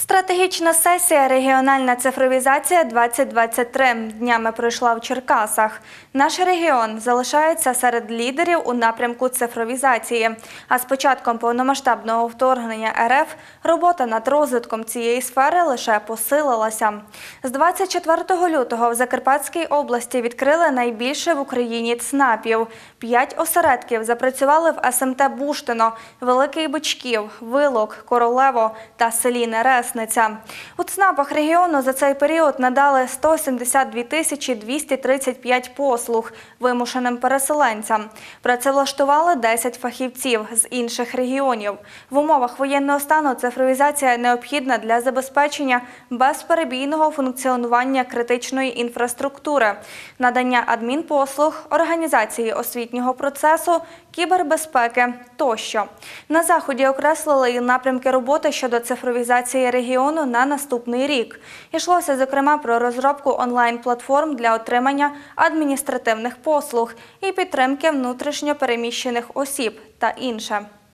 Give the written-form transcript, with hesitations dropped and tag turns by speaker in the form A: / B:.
A: Стратегічна сесія «Регіональна цифровізація-2023» днями пройшла в Черкасах. Наш регіон залишається серед лідерів у напрямку цифровізації. А з початком повномасштабного вторгнення РФ робота над розвитком цієї сфери лише посилилася. З 24 лютого в Закарпатській області відкрили найбільше в Україні ЦНАПів. 5 осередків запрацювали в СМТ Буштино, Великий Бичків, Вилок, Королево та селі Нересниця. У ЦНАПах регіону за цей період надали 172 235 послуг вимушеним переселенцям. Працевлаштували 10 фахівців з інших регіонів. В умовах воєнного стану цифровізація необхідна для забезпечення безперебійного функціонування критичної інфраструктури, надання адмінпослуг, організації освітнього процесу, кібербезпеки тощо. На заході окреслили і напрямки роботи щодо цифровізації регіону на наступний рік. Йшлося, зокрема, про розробку онлайн-платформ для отримання адміністративних послуг і підтримки внутрішньо переміщених осіб та інше.